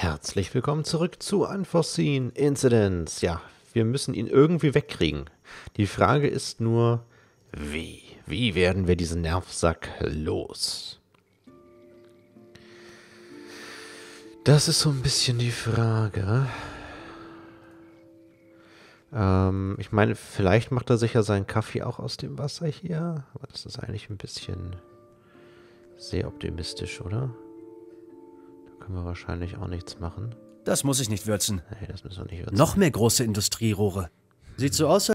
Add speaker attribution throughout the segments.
Speaker 1: Herzlich willkommen zurück zu Unforeseen Incidents. Ja, wir müssen ihn irgendwie wegkriegen. Die Frage ist nur, wie? Wie werden wir diesen Nervsack los? Das ist so ein bisschen die Frage. Ich meine, vielleicht macht er sich ja seinen Kaffee auch aus dem Wasser hier. Aber das ist eigentlich ein bisschen sehr optimistisch, oder? Da können wir wahrscheinlich auch nichts machen.
Speaker 2: Das muss ich nicht würzen.
Speaker 1: Nee, das müssen wir nicht würzen.
Speaker 2: Noch mehr große Industrierohre. Sieht so aus.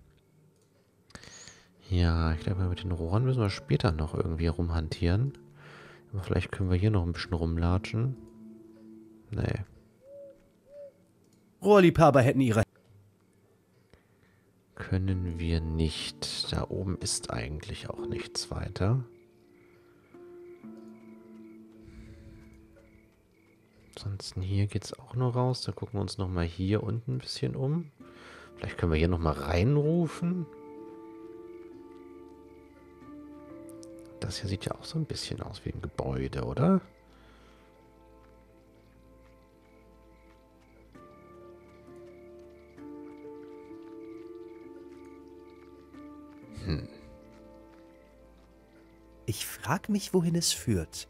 Speaker 1: Ja, ich glaube, mit den Rohren müssen wir später noch irgendwie rumhantieren. Aber vielleicht können wir hier noch ein bisschen rumlatschen. Nee.
Speaker 2: Rohrliebhaber hätten ihre...
Speaker 1: Können wir nicht. Da oben ist eigentlich auch nichts weiter. Ansonsten hier geht es auch noch raus. Da gucken wir uns nochmal hier unten ein bisschen um. Vielleicht können wir hier nochmal reinrufen. Das hier sieht ja auch so ein bisschen aus wie ein Gebäude, oder?
Speaker 2: Ich frag mich, wohin es führt.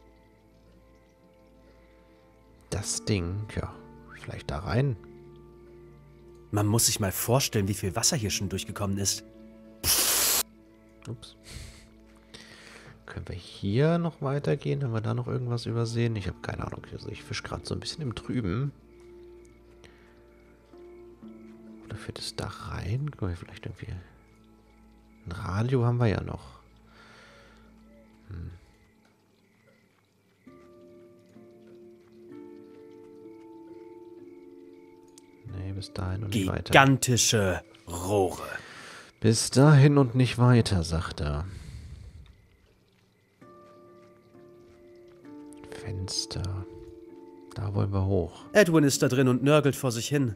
Speaker 1: Das Ding, ja, vielleicht da rein.
Speaker 2: Man muss sich mal vorstellen, wie viel Wasser hier schon durchgekommen ist.
Speaker 1: Ups. Können wir hier noch weitergehen? Haben wir da noch irgendwas übersehen? Ich habe keine Ahnung. Also ich fische gerade so ein bisschen im Trüben. Oder führt es da rein? Können wir vielleicht irgendwie... Ein Radio haben wir ja noch. Nee, bis dahin und nicht weiter.
Speaker 2: Gigantische Rohre.
Speaker 1: Bis dahin und nicht weiter, sagt er. Fenster. Da wollen wir hoch.
Speaker 2: Edwin ist da drin und nörgelt vor sich hin.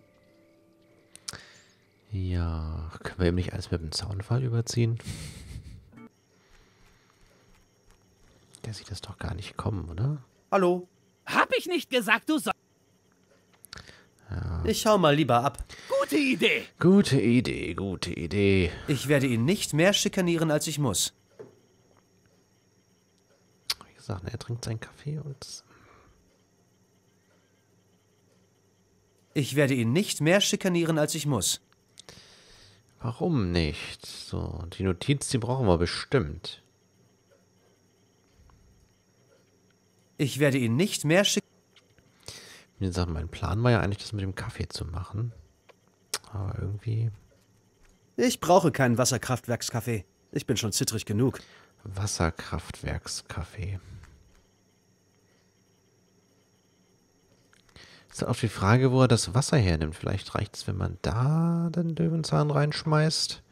Speaker 1: Ja, können wir eben nicht alles mit dem Zaunfall überziehen? Der sieht das doch gar nicht kommen, oder?
Speaker 2: Hallo?
Speaker 3: Hab ich nicht gesagt, du sollst...
Speaker 2: Ich hau mal lieber ab.
Speaker 3: Gute Idee.
Speaker 1: Gute Idee, gute Idee.
Speaker 2: Ich werde ihn nicht mehr schikanieren, als ich muss.
Speaker 1: Wie gesagt, er trinkt seinen Kaffee und...
Speaker 2: Ich werde ihn nicht mehr schikanieren, als ich muss.
Speaker 1: Warum nicht? So, die Notiz, die brauchen wir bestimmt.
Speaker 2: Ich werde ihn nicht mehr schikanieren.
Speaker 1: Wie gesagt, mein Plan war ja eigentlich, das mit dem Kaffee zu machen. Aber irgendwie...
Speaker 2: Ich brauche keinen Wasserkraftwerkskaffee. Ich bin schon zittrig genug.
Speaker 1: Wasserkraftwerkskaffee. Ist auch die Frage, wo er das Wasser hernimmt. Vielleicht reicht es, wenn man da den Löwenzahn reinschmeißt.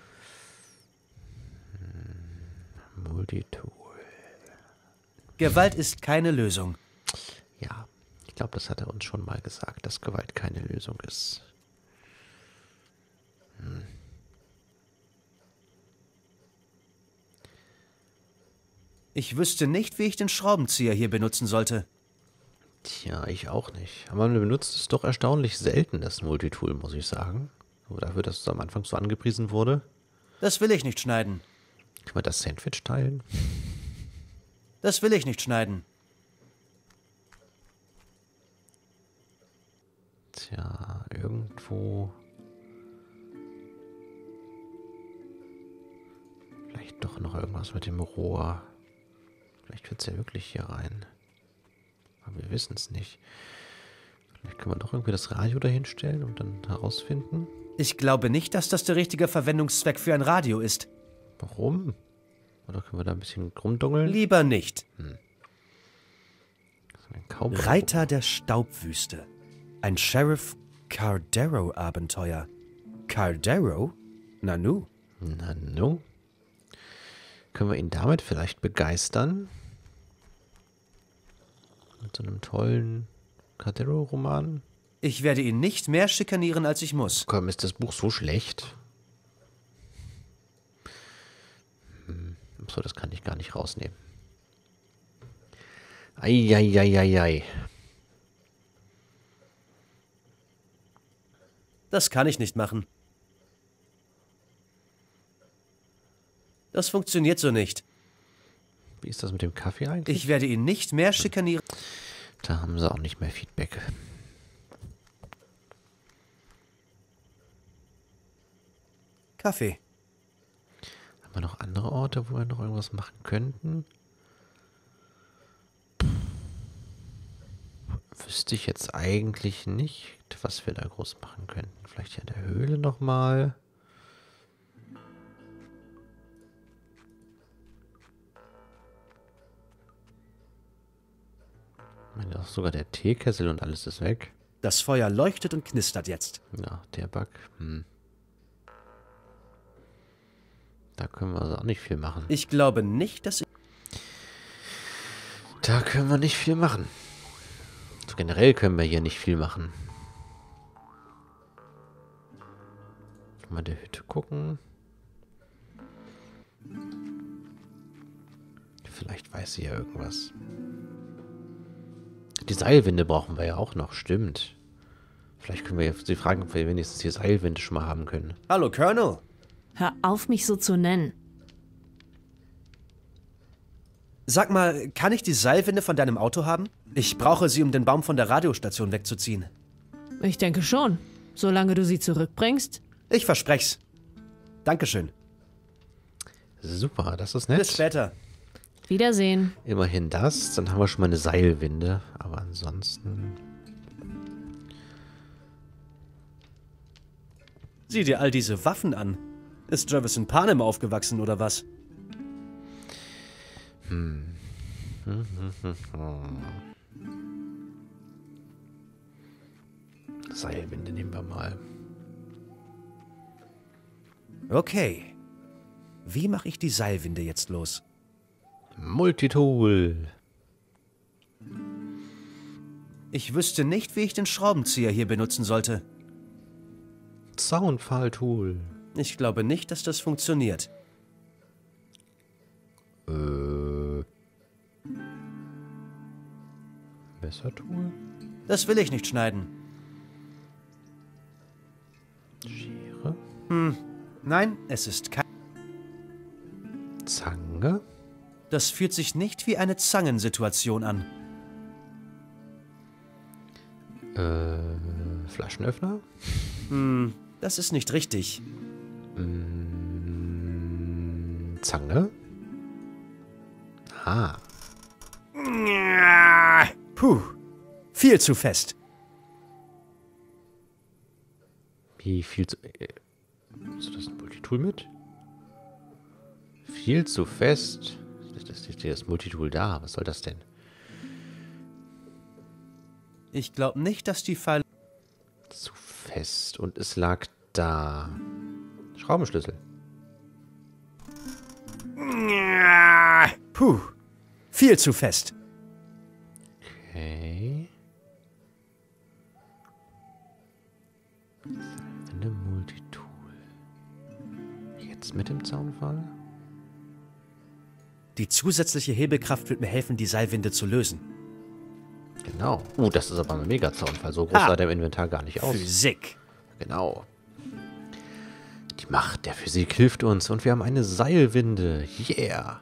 Speaker 1: Multitool.
Speaker 2: Gewalt ist keine Lösung.
Speaker 1: Ja, ich glaube, das hat er uns schon mal gesagt, dass Gewalt keine Lösung ist.
Speaker 2: Ich wüsste nicht, wie ich den Schraubenzieher hier benutzen sollte.
Speaker 1: Tja, ich auch nicht. Aber man benutzt es doch erstaunlich selten, das Multitool, muss ich sagen. So dafür, dass es am Anfang so angepriesen wurde.
Speaker 2: Das will ich nicht schneiden.
Speaker 1: Können wir das Sandwich teilen?
Speaker 2: Das will ich nicht schneiden.
Speaker 1: Tja, irgendwo... Vielleicht doch noch irgendwas mit dem Rohr. Vielleicht wird es ja wirklich hier rein. Aber wir wissen es nicht. Vielleicht können wir doch irgendwie das Radio dahin stellen und dann herausfinden.
Speaker 2: Ich glaube nicht, dass das der richtige Verwendungszweck für ein Radio ist.
Speaker 1: Warum? Oder können wir da ein bisschen rumdungeln?
Speaker 2: Lieber nicht.
Speaker 1: Ein Cowboy.
Speaker 2: Reiter der Staubwüste. Ein Sheriff Cardero-Abenteuer. Cardero? Nanu.
Speaker 1: Nanu. Können wir ihn damit vielleicht begeistern? Mit so einem tollen Cardero-Roman?
Speaker 2: Ich werde ihn nicht mehr schikanieren, als ich muss.
Speaker 1: Komm, ist das Buch so schlecht? So, das kann ich gar nicht rausnehmen. Eieieiei.
Speaker 2: Das kann ich nicht machen. Das funktioniert so nicht.
Speaker 1: Wie ist das mit dem Kaffee eigentlich?
Speaker 2: Ich werde ihn nicht mehr schikanieren.
Speaker 1: Da haben sie auch nicht mehr Feedback.
Speaker 2: Kaffee.
Speaker 1: Haben wir noch andere Orte, wo wir noch irgendwas machen könnten? Wüsste ich jetzt eigentlich nicht, was wir da groß machen könnten. Vielleicht hier in der Höhle nochmal. Ich meine, auch sogar der Teekessel und alles ist weg.
Speaker 2: Das Feuer leuchtet und knistert jetzt.
Speaker 1: Ja, der Bug. Da können wir also auch nicht viel machen.
Speaker 2: Ich glaube nicht, dass ich...
Speaker 1: Da können wir nicht viel machen. So generell können wir hier nicht viel machen. Mal der Hütte gucken. Vielleicht weiß sie ja irgendwas. Die Seilwinde brauchen wir ja auch noch, stimmt. Vielleicht können wir sie fragen, ob wir wenigstens die Seilwinde schon mal haben können.
Speaker 2: Hallo, Colonel.
Speaker 4: Hör auf, mich so zu nennen.
Speaker 2: Sag mal, kann ich die Seilwinde von deinem Auto haben? Ich brauche sie, um den Baum von der Radiostation wegzuziehen.
Speaker 4: Ich denke schon. Solange du sie zurückbringst.
Speaker 2: Ich versprech's. Dankeschön.
Speaker 1: Super, das ist nett.
Speaker 2: Bis später.
Speaker 4: Wiedersehen.
Speaker 1: Immerhin das. Dann haben wir schon mal eine Seilwinde. Aber ansonsten...
Speaker 2: Sieh dir all diese Waffen an. Ist Travis in Panem aufgewachsen, oder was?
Speaker 1: Seilwinde nehmen wir mal.
Speaker 2: Okay. Wie mache ich die Seilwinde jetzt los?
Speaker 1: Multitool.
Speaker 2: Ich wüsste nicht, wie ich den Schraubenzieher hier benutzen sollte.
Speaker 1: Zaunpfahltool.
Speaker 2: Ich glaube nicht, dass das funktioniert.
Speaker 1: Messertool.
Speaker 2: Das will ich nicht schneiden.
Speaker 1: Schere.
Speaker 2: Nein, es ist kein...
Speaker 1: Zange.
Speaker 2: Das fühlt sich nicht wie eine Zangensituation an.
Speaker 1: Flaschenöffner.
Speaker 2: Das ist nicht richtig.
Speaker 1: Zange. Ah.
Speaker 2: Puh, viel zu fest.
Speaker 1: Wie viel zu... Hast du das ein Multitool mit? Viel zu fest. Das ist das Multitool da. Was soll das denn?
Speaker 2: Ich glaube nicht, dass die Pfeile...
Speaker 1: Zu fest. Und es lag da. Schraubenschlüssel.
Speaker 2: Puh, viel zu fest.
Speaker 1: Okay. Seilwinde Multitool. Jetzt mit dem Zaunfall?
Speaker 2: Die zusätzliche Hebelkraft wird mir helfen, die Seilwinde zu lösen.
Speaker 1: Genau. Das ist aber ein Mega-Zaunfall. So groß
Speaker 2: Ha!
Speaker 1: sah der im Inventar gar nicht aus.
Speaker 2: Physik.
Speaker 1: Genau. Die Macht der Physik hilft uns und wir haben eine Seilwinde. Yeah.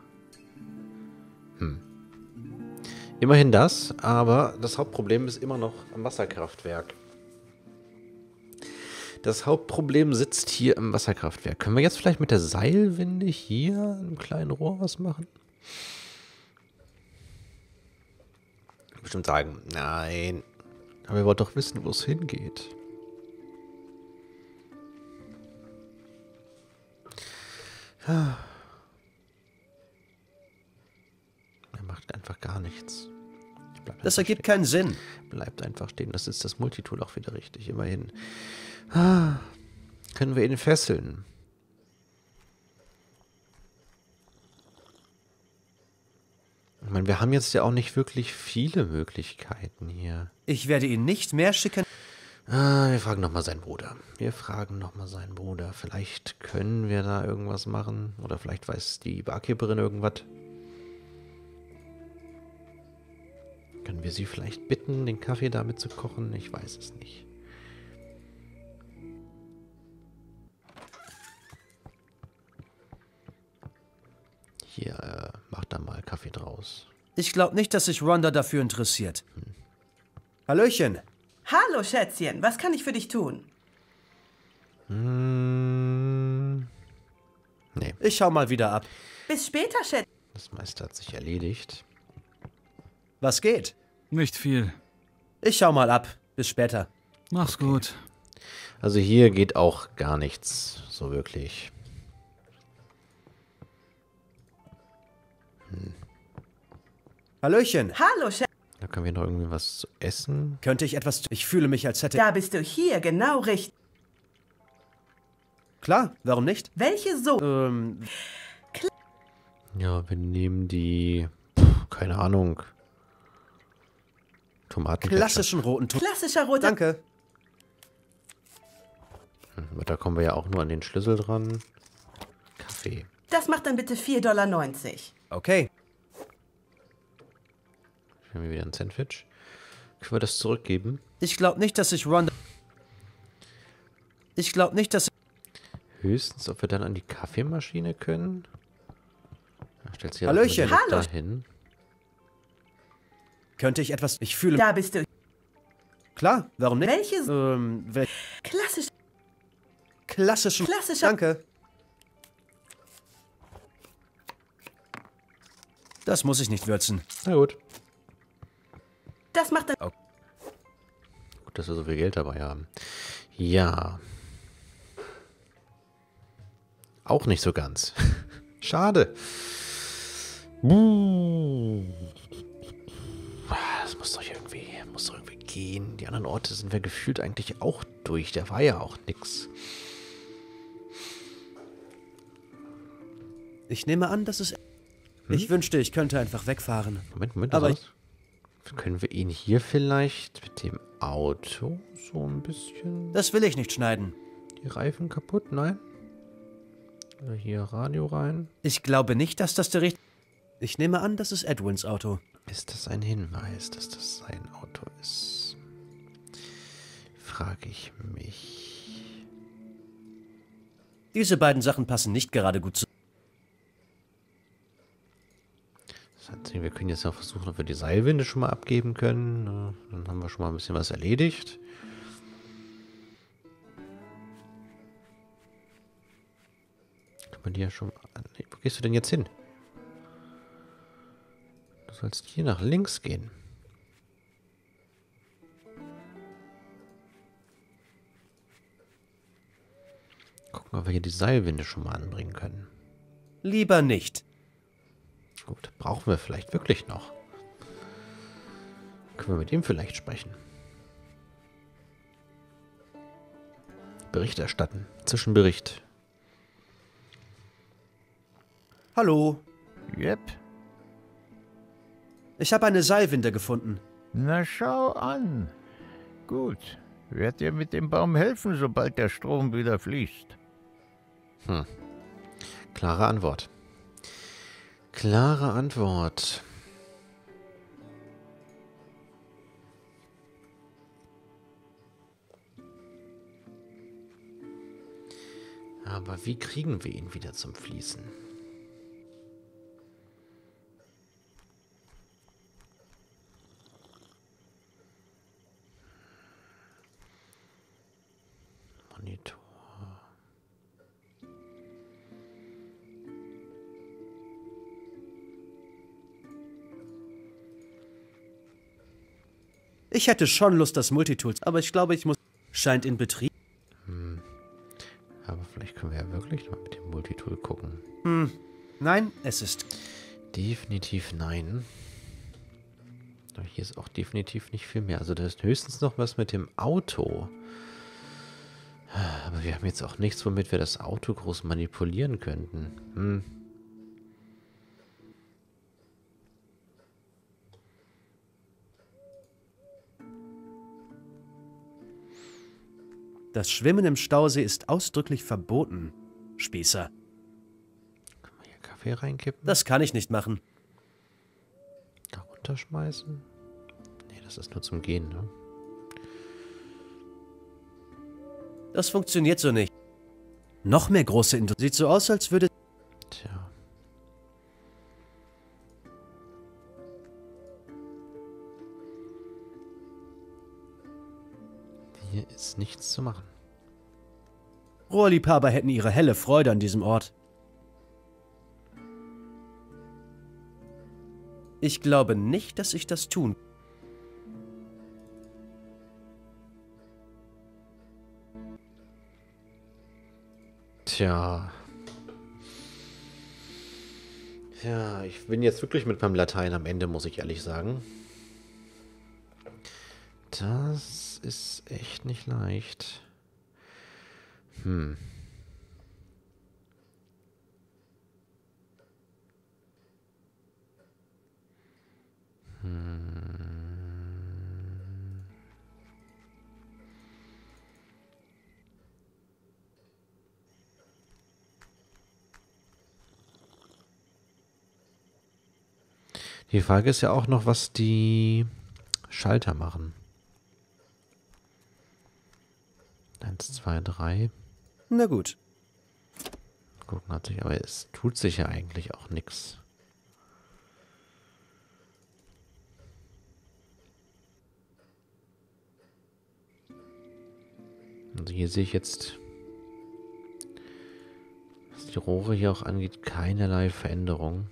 Speaker 1: Immerhin das, aber das Hauptproblem ist immer noch am Wasserkraftwerk. Das Hauptproblem sitzt hier im Wasserkraftwerk. Können wir jetzt vielleicht mit der Seilwinde hier im kleinen Rohr was machen? Bestimmt sagen, nein. Aber ihr wollt doch wissen, wo es hingeht. Er macht einfach gar nichts.
Speaker 2: Das ergibt keinen Sinn.
Speaker 1: Bleibt einfach stehen. Das ist das Multitool auch wieder richtig. Immerhin. Können wir ihn fesseln? Ich meine, wir haben jetzt ja auch nicht wirklich viele Möglichkeiten hier.
Speaker 2: Ich werde ihn nicht mehr schicken.
Speaker 1: Wir fragen nochmal seinen Bruder. Vielleicht können wir da irgendwas machen. Oder vielleicht weiß die Barkeeperin irgendwas. Können wir sie vielleicht bitten, den Kaffee damit zu kochen? Ich weiß es nicht. aus.
Speaker 2: Ich glaube nicht, dass sich Rhonda dafür interessiert. Hallöchen.
Speaker 5: Hallo, Schätzchen. Was kann ich für dich tun?
Speaker 1: Nee,
Speaker 2: Ich schau mal wieder ab.
Speaker 5: Bis später, Schätzchen.
Speaker 1: das meiste hat sich erledigt.
Speaker 2: Was geht?
Speaker 3: Nicht viel.
Speaker 2: Ich schau mal ab. Bis später.
Speaker 3: Mach's gut.
Speaker 1: Also hier geht auch gar nichts so wirklich.
Speaker 2: Hallöchen.
Speaker 5: Hallo, Schätzchen.
Speaker 1: Da können wir noch irgendwie was zu essen.
Speaker 2: Könnte ich etwas... Ich fühle mich, als hätte...
Speaker 5: Da bist du hier, genau richtig.
Speaker 2: Klar, warum nicht?
Speaker 5: Welche so?
Speaker 1: Ja, wir nehmen die... keine Ahnung. Tomatenketchup.
Speaker 2: Klassischen roten Ton.
Speaker 5: Klassischer roter...
Speaker 2: Danke.
Speaker 1: Da kommen wir ja auch nur an den Schlüssel dran. Kaffee.
Speaker 5: Das macht dann bitte 4,90 $.
Speaker 2: Okay.
Speaker 1: Hier haben wir wieder ein Sandwich. Können wir das zurückgeben?
Speaker 2: Ich glaube nicht, dass ich Rhonda... Ich glaube nicht, dass...
Speaker 1: Höchstens, ob wir dann an die Kaffeemaschine können. Da stellt sich
Speaker 2: Hallöchen.
Speaker 1: direkt
Speaker 5: Hallo.
Speaker 1: dahin.
Speaker 2: Könnte ich etwas... Ich fühle...
Speaker 5: Da bist du...
Speaker 2: Klar, warum nicht?
Speaker 5: Welche so?
Speaker 2: Klassischen...
Speaker 5: Klassischer...
Speaker 2: Danke. Das muss ich nicht würzen.
Speaker 1: Na gut.
Speaker 5: Das macht dann...
Speaker 1: Gut, dass wir so viel Geld dabei haben. Ja. Auch nicht so ganz. Schade. Das muss doch irgendwie gehen. Die anderen Orte sind wir gefühlt eigentlich auch durch. Da war ja auch nix.
Speaker 2: Ich nehme an, dass es... Ich wünschte, ich könnte einfach wegfahren.
Speaker 1: Moment.
Speaker 2: Aber
Speaker 1: was? Können wir ihn hier vielleicht mit dem Auto so ein bisschen...
Speaker 2: Das will ich nicht schneiden.
Speaker 1: Die Reifen kaputt? Nein? Oder hier Radio rein?
Speaker 2: Ich glaube nicht, dass das der richtige... Ich nehme an, das ist Edwins Auto.
Speaker 1: Ist das ein Hinweis, dass das sein Auto ist? Frage ich mich.
Speaker 2: Diese beiden Sachen passen nicht gerade gut zusammen.
Speaker 1: Das heißt, wir können jetzt noch versuchen, ob wir die Seilwinde schon mal abgeben können. Dann haben wir schon mal ein bisschen was erledigt. Kann man die ja schon... Nee, wo gehst du denn jetzt hin? Du sollst hier nach links gehen. Gucken, ob wir hier die Seilwinde schon mal anbringen können.
Speaker 2: Lieber nicht.
Speaker 1: Gut, brauchen wir vielleicht wirklich noch. Können wir mit ihm vielleicht sprechen? Bericht erstatten. Zwischenbericht.
Speaker 2: Hallo.
Speaker 6: Yep.
Speaker 2: Ich habe eine Seilwinde gefunden.
Speaker 6: Na schau an. Gut. Werd dir mit dem Baum helfen, sobald der Strom wieder fließt.
Speaker 1: Klare Antwort. Klare Antwort. Aber wie kriegen wir ihn wieder zum Fließen? Monitor.
Speaker 2: Ich hätte schon Lust, das Multitools, aber ich glaube, ich muss... Scheint in Betrieb.
Speaker 1: Aber vielleicht können wir ja wirklich mal mit dem Multitool gucken.
Speaker 2: Nein, es ist...
Speaker 1: Definitiv nein. Aber hier ist auch definitiv nicht viel mehr. Also da ist höchstens noch was mit dem Auto. Aber wir haben jetzt auch nichts, womit wir das Auto groß manipulieren könnten.
Speaker 2: Das Schwimmen im Stausee ist ausdrücklich verboten. Spießer.
Speaker 1: Können wir hier Kaffee reinkippen?
Speaker 2: Das kann ich nicht machen.
Speaker 1: Da runterschmeißen? Nee, das ist nur zum Gehen, ne?
Speaker 2: Das funktioniert so nicht. Noch mehr große Industrie. Sieht so aus, als würde...
Speaker 1: Tja. Hier ist nichts zu machen.
Speaker 2: Rohrliebhaber hätten ihre helle Freude an diesem Ort. Ich glaube nicht, dass ich das tun.
Speaker 1: Tja. Ja, ich bin jetzt wirklich mit meinem Latein am Ende, muss ich ehrlich sagen. Das ist echt nicht leicht. Hm. Die Frage ist ja auch noch, was die Schalter machen. 1, 2, 3.
Speaker 2: Na gut.
Speaker 1: Gucken hat sich, aber es tut sich ja eigentlich auch nichts. Also hier sehe ich jetzt, was die Rohre hier auch angeht, keinerlei Veränderung.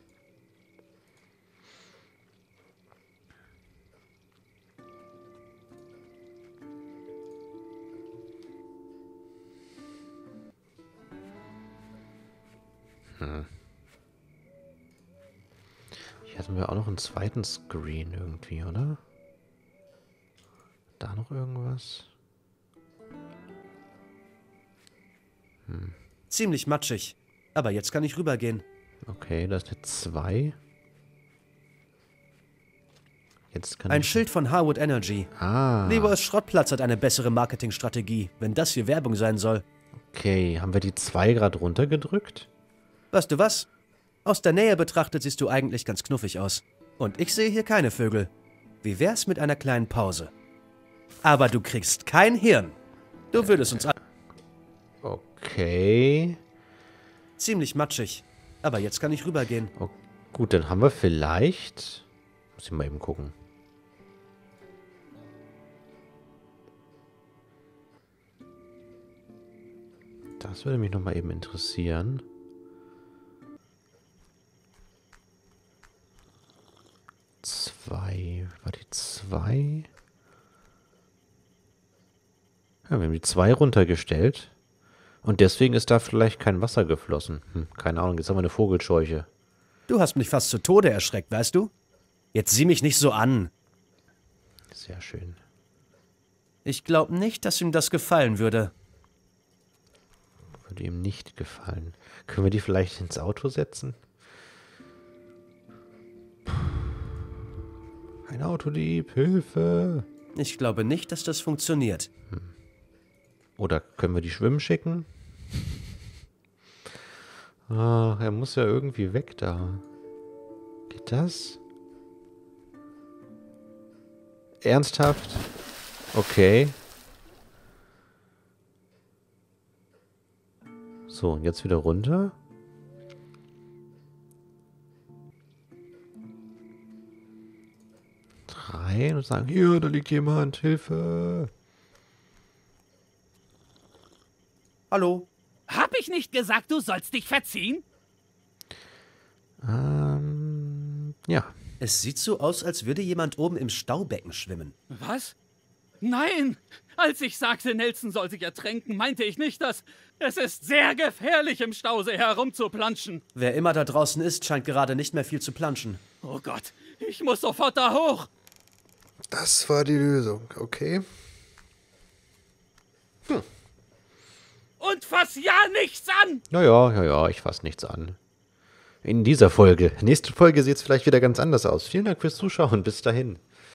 Speaker 1: Hier hatten wir auch noch einen zweiten Screen irgendwie, oder? Da noch irgendwas?
Speaker 2: Ziemlich matschig. Aber jetzt kann ich rübergehen.
Speaker 1: Okay, da ist eine 2. Jetzt kann
Speaker 2: Ein
Speaker 1: ich...
Speaker 2: Schild von Harwood Energy.
Speaker 1: Ah,
Speaker 2: Leroy's Schrottplatz hat eine bessere Marketingstrategie, wenn das hier Werbung sein soll.
Speaker 1: okay. Haben wir die 2 gerade runtergedrückt?
Speaker 2: Weißt du was? Aus der Nähe betrachtet siehst du eigentlich ganz knuffig aus. Und ich sehe hier keine Vögel. Wie wär's mit einer kleinen Pause? Aber du kriegst kein Hirn. Du würdest uns...
Speaker 1: Okay.
Speaker 2: Ziemlich matschig. Aber jetzt kann ich rübergehen.
Speaker 1: Oh, gut, dann haben wir vielleicht... Muss ich mal eben gucken. Das würde mich noch mal eben interessieren. War die 2? Ja, wir haben die 2 runtergestellt. Und deswegen ist da vielleicht kein Wasser geflossen. Keine Ahnung, jetzt haben wir eine Vogelscheuche.
Speaker 2: Du hast mich fast zu Tode erschreckt, weißt du? Jetzt sieh mich nicht so an.
Speaker 1: Sehr schön.
Speaker 2: Ich glaube nicht, dass ihm das gefallen würde.
Speaker 1: Würde ihm nicht gefallen. Können wir die vielleicht ins Auto setzen? Ein Autodieb, Hilfe!
Speaker 2: Ich glaube nicht, dass das funktioniert.
Speaker 1: Oder können wir die schwimmen schicken? Ah, er muss ja irgendwie weg da. Geht das? Ernsthaft? Okay. So, und jetzt wieder runter. Rein und sagen, hier, da liegt jemand, Hilfe.
Speaker 2: Hallo?
Speaker 7: Hab ich nicht gesagt, du sollst dich verziehen?
Speaker 1: Ja.
Speaker 2: Es sieht so aus, als würde jemand oben im Staubecken schwimmen.
Speaker 7: Was? Nein! Als ich sagte, Nelson soll sich ertränken, meinte ich nicht das. Es ist sehr gefährlich, im Stausee herumzuplanschen.
Speaker 2: Wer immer da draußen ist, scheint gerade nicht mehr viel zu planschen.
Speaker 7: Oh Gott, ich muss sofort da hoch.
Speaker 1: Das war die Lösung, okay.
Speaker 7: Und fass ja nichts an!
Speaker 1: Ja, ich fasse nichts an. In dieser Folge. Nächste Folge sieht es vielleicht wieder ganz anders aus. Vielen Dank fürs Zuschauen. Bis dahin.